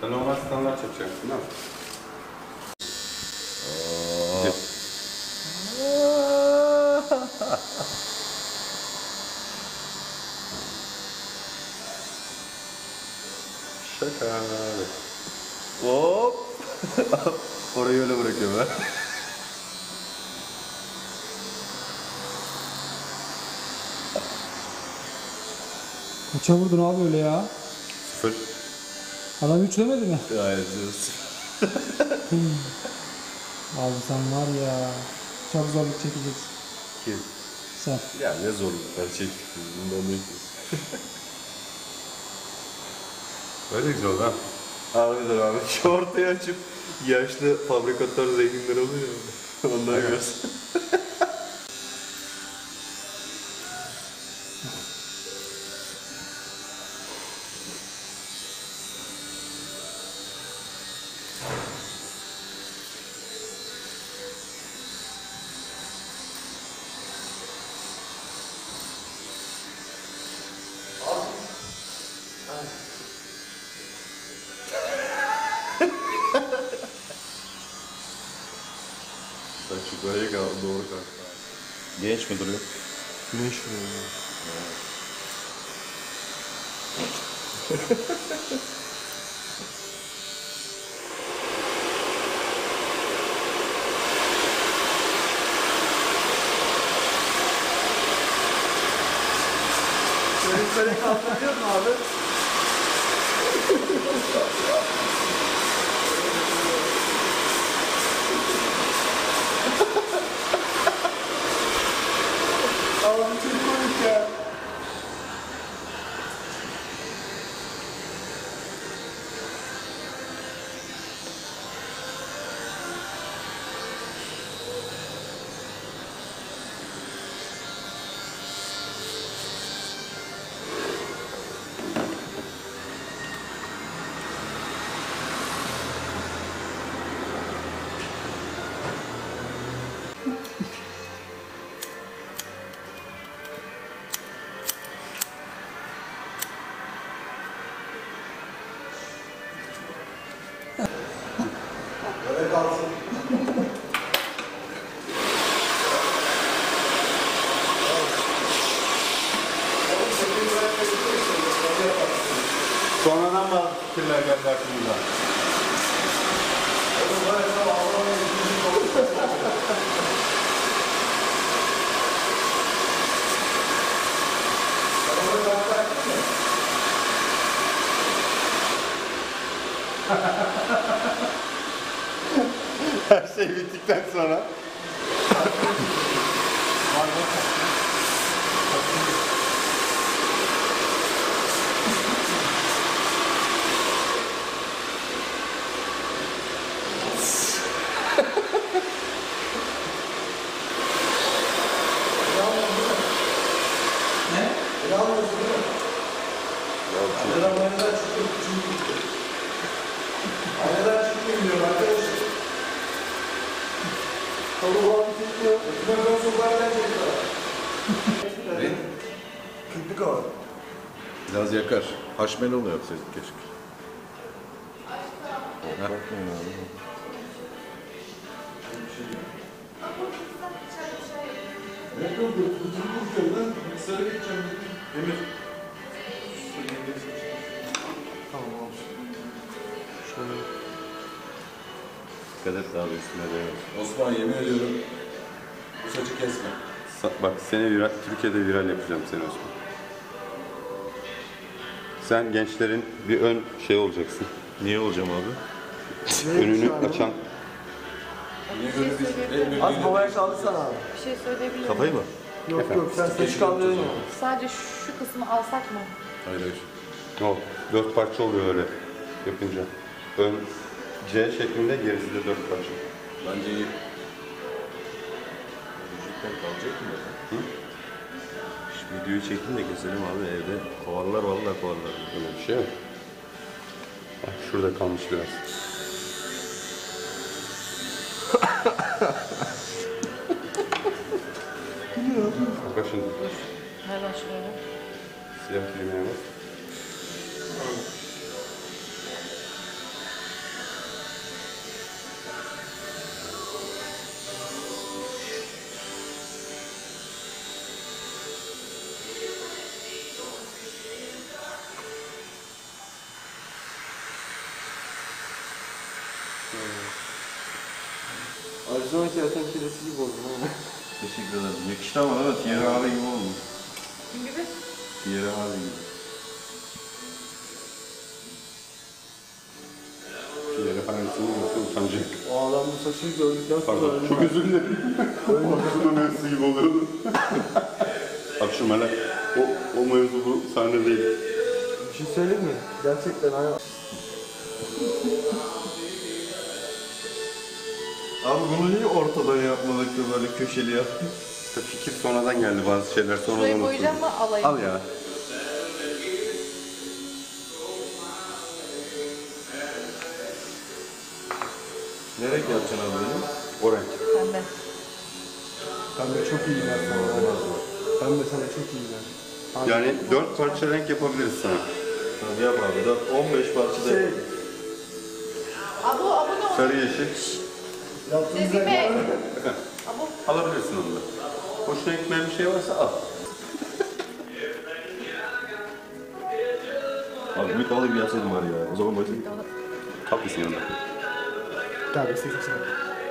Sen normal standart yapacaksın değil mi? Şaka. Hop. Orayı öyle bırakıyorum ben. Kaça vurdun abi öyle ya? 0. Adam 3 demedi mi? Gayet diyorsun. Abi sen var ya. Çok zorluk çekeceksin. Kim? Sen. Ya ne zorluklar çektik biz. Bundan ne Böyle güzel oldu ha. Harbiden abi. Şu ortaya açıp yaşlı fabrikatör zenginler oluyor ya. Onlar görsün. Saç yukarıya kaldı, doğru kalktı. Genç mi duruyor? Güneş vuruyor. Yukarıya kaldırıyor mu abi? Abi çok komik ya. Böyle kalsın. Sonradan bazı fikirler geldi aklımıza. Her şey bittikten sonra. Ne? Yalnız değil mi? Aynadan çıkıyor. Aynadan çıkıyor diyor arkadaşlar. Tavuğu abi çekiyor. Ben sokaktan çekiyor. Kırpık var. Biraz yakar. Haşmelolu yapsaydık keşke. Bakmayın abi. Ne oldu? Kutumu kurtuyor lan. Sarı geçeceğim dedim. Emir. Tamam abi. Şöyle. Dikkat et abi üstüne değmez. Osman yemin ediyorum. Bu saçı kesme. Bak seni viral, Türkiye'de viral yapacağım seni Osman. Sen gençlerin bir ön şey olacaksın. Niye olacağım abi? Önünü açan. Niye böyle bir... Az babaya kaldırsana abi. Bir şey söyleyebilir miyim? Kafayı mı? Yok yok sen saçı kaldırın ya. Sadece şu kısmı alsak mı? Hayır hayır. O 4 parça oluyor öyle yapınca. Ön C şeklinde, gerisi de 4 parça. Bence iyi. Vücuttan kalacak mı? Hı? Şu videoyu çekin de keselim abi evde. Kovarlar vallahi kovarlar. Öyle bir şey mi? Bak şurada kalmış biraz. Bak şimdi. Nereden şuraya? Siyah filmine bak. Arizona kertenkelesi gibi oldun ha. Teşekkür ederim. Yakıştı ama değil mi? Thierry Henry gibi oldu. Kim gibi? Thierry Henry gibi. Yere fanesini nasıl utanacak. O adam bu saçını gördükten sonra Pardon, çok özür dilerim. Babasının mevzusu gibi oluyordu. Abi şu melek, o mevzu bu sahne değil. bir şey söyleyeyim mi? Gerçekten hani Abi bunu niye ortadan yapmadık da böyle köşeli yaptık? İşte fikir sonradan geldi, bazı şeyler sonradan Şurayı oturdu. boyayacağım mı alayım? Al ya. Ne renk yapacaksın abi benim? O renk. Pembe. pembe çok iyi gider sana. Pembe sana çok iyi gider. Yani 4 parça renk yapabiliriz sana. Tamam yap abi. 15 parçada Şey, yapalım. Abo ne oldu? Sarı yeşil. yaptığınız Sezgin Bey. Abo. Alabilirsin onu da. Hoşuna gitmeyen bir şey varsa al. Abi büyük balık bir yapsaydım var ya. O zaman başlayalım. Haklısın yanında. Gel bir seçim sana.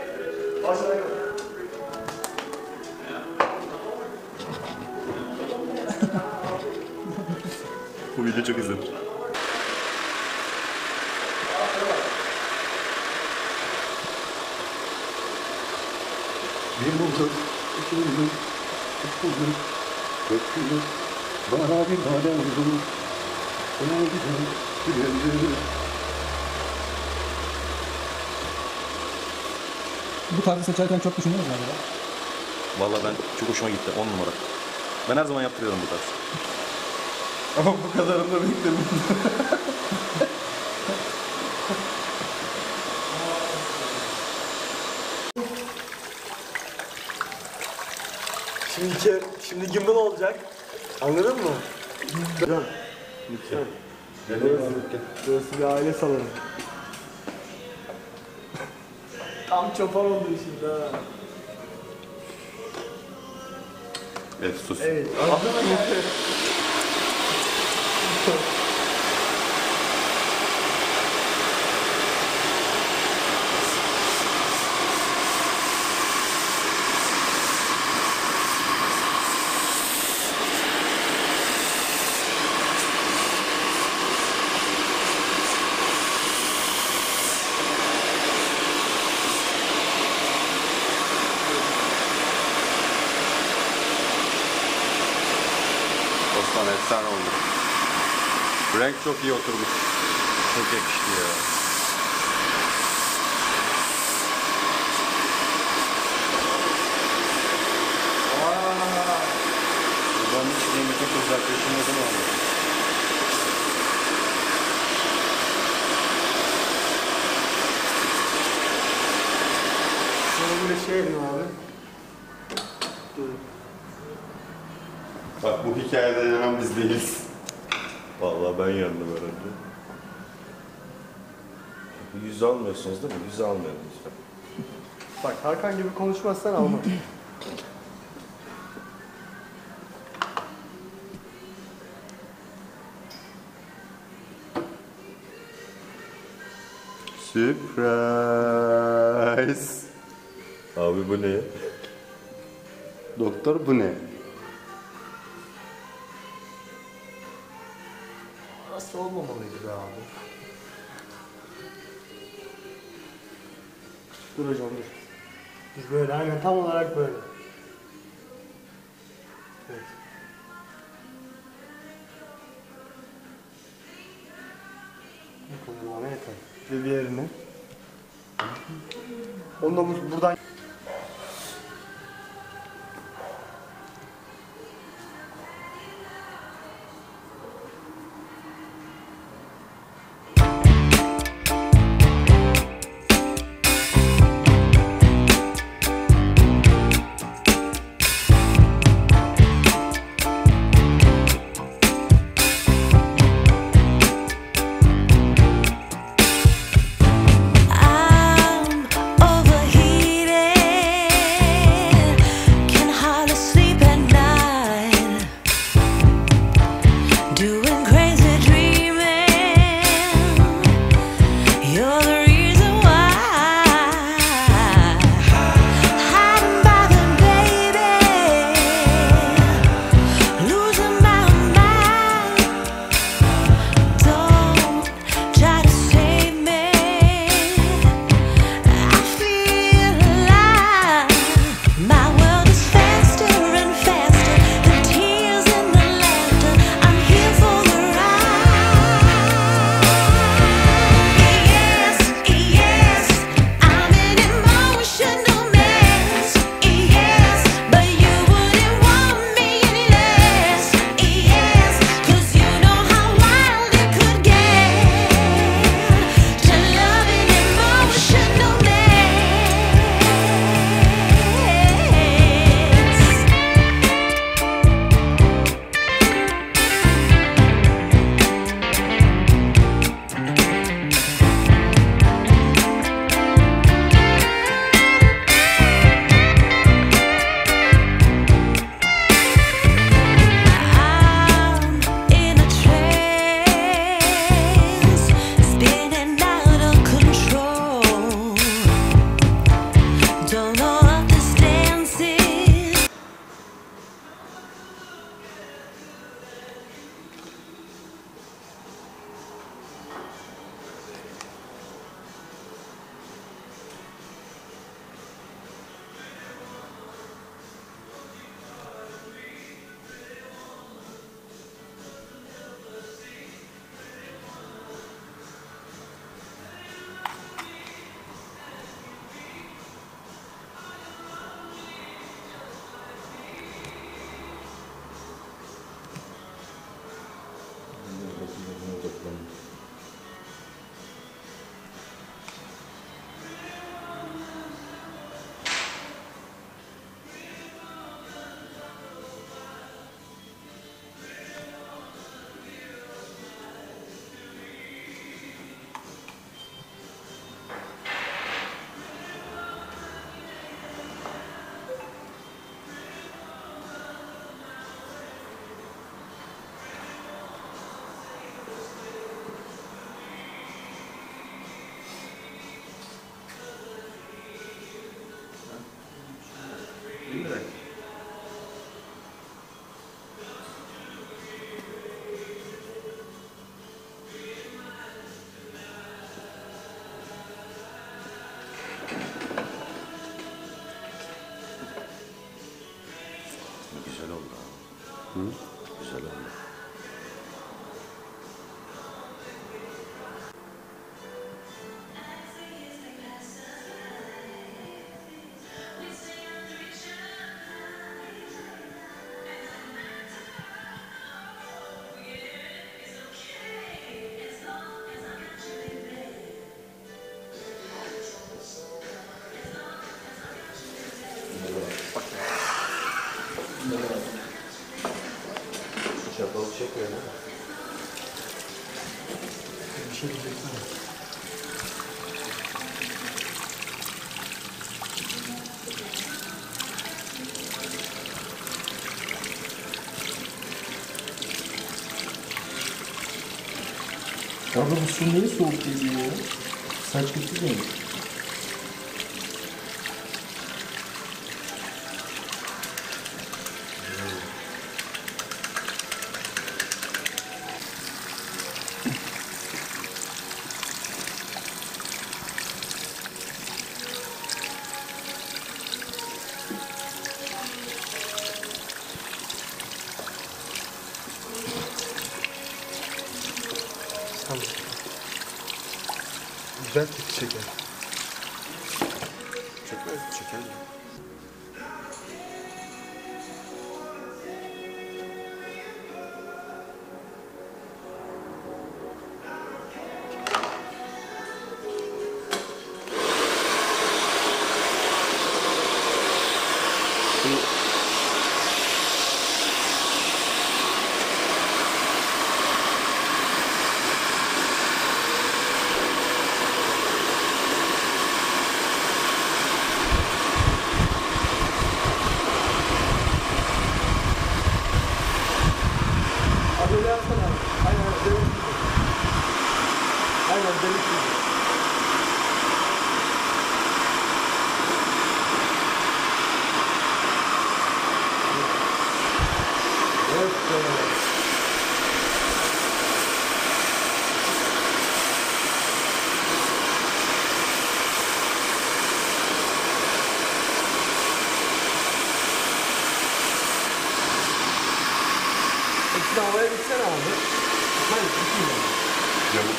Bu video çok izlenir. Bir bulduk, iki bulduk, üç bulduk, dört bulduk. Bana bir madem bulduk. Sana güzel. Bu tarzı seçerken çok düşündünüz mü acaba? Vallahi ben çok hoşuma gitti. 10 numara. Ben her zaman yaptırıyorum bu tarz. Ama bu kadarını da beklemedim. Şimdi gimbal olacak. Anladın mı? Can. Lütfen. Burası bir aile salonu. Tam çoban oldu şimdi ha. Efsus. Evet. Anladın mı? Osman efsane oldu. Renk çok iyi oturmuş. Çok yakıştı ya. Buradan hiç kıymetli kız arkadaşım ne zaman oldu? Şöyle böyle şey yapayım abi. Dur. Bak bu hikayede yanan biz değiliz. Vallahi ben yandım herhalde. Yüz almıyorsunuz değil mi? Yüz almayalım lütfen. Bak Hakan gibi konuşmazsan alma. Surprise. Abi bu ne? Doktor bu ne? Nasıl olmamalıydı be abi? Dur hocam dur. Dur böyle aynen tam olarak böyle. Evet. Bu kadar bana yeter. Ve diğerini. Onu da buradan... I'm overheated. Güzel oldu. Çatalı çekmiyor ne? Bir şey diyeceksin. Abi bu su niye soğuk geliyor ya? Saç kötü değil mi? Tamam. Güzel tepki çeker. Çekmez, çeker. Abi öyle yapsana abi. Aynen delik gibi. Aynen delik gibi. Evet. Hepsini havaya gitsene abi. Hayır, gitmiyor. Yamuk.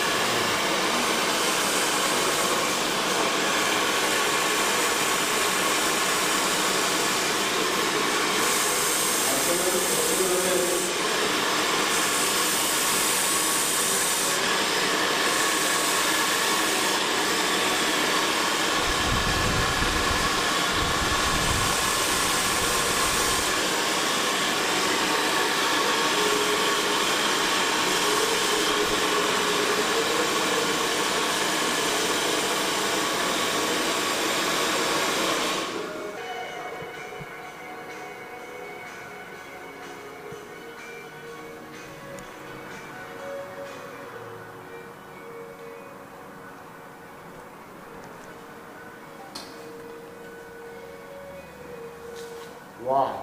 Vay.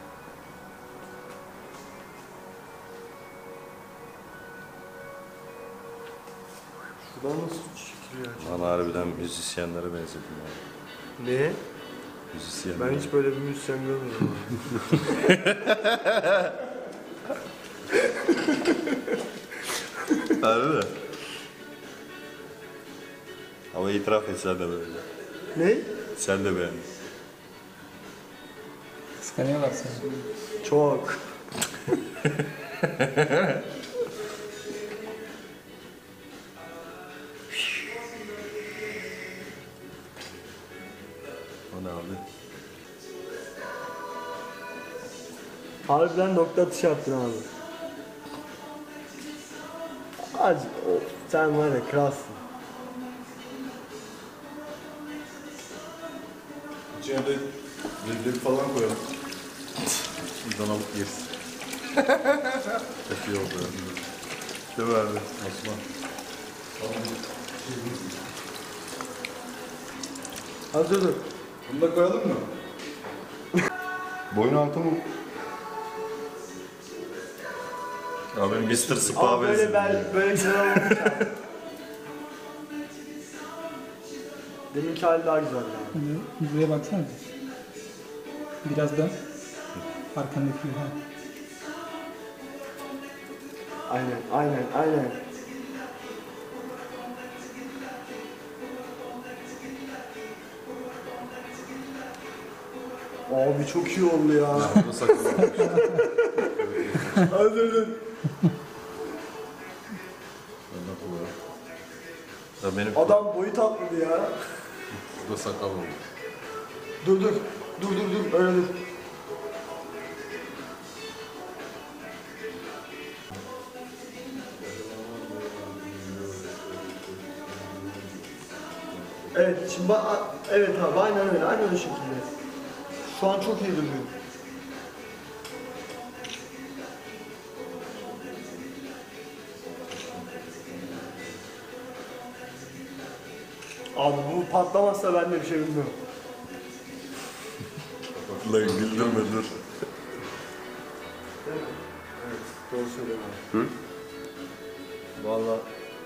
Şuradan nasıl çekiliyor acaba? Bana harbiden müzisyenlere benzedim abi. Ne? Müzisyen. Ben hiç böyle bir müzisyen görmedim. Harbi mi? Ama itiraf et sen de böyle. Ne? Sen de beğendin. Kıskanıyorlar seni. Çok. O ne abi? Harbiden nokta atışı yaptın abi. Acı, sen var ya kralsın. İçine de leblebi falan koyalım. Buradan alıp yeriz. Çok iyi oldu yani. Değil mi abi? Osman. Hazır dur. Bunu da koyalım mı? Boyun altı mı? Abi Mr. Spa Ama böyle benziyor. böyle güzel olmamış abi. Deminki hali daha güzel yani. Buraya baksana. Biraz da arkandaki ha. Aynen. Abi çok iyi oldu ya. Burada sakın olmuş. Hadi dur. Ya benim Adam boyut atladı ya. burada sakal oldu. Dur. Öyle dur. Evet, şimdi evet abi aynen öyle şekilde. Şu an çok iyi duruyor. Abi bu patlamazsa ben de bir şey bilmiyorum. Lan güldürme dur. Evet, doğru söylüyorum abi. Hı? Vallahi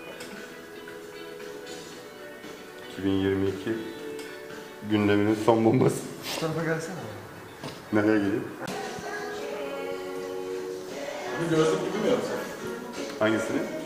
2022 gündeminin son bombası. şu tarafa gelsene. Nereye geleyim? Bunu gözlük gibi mi yapsak? Hangisini?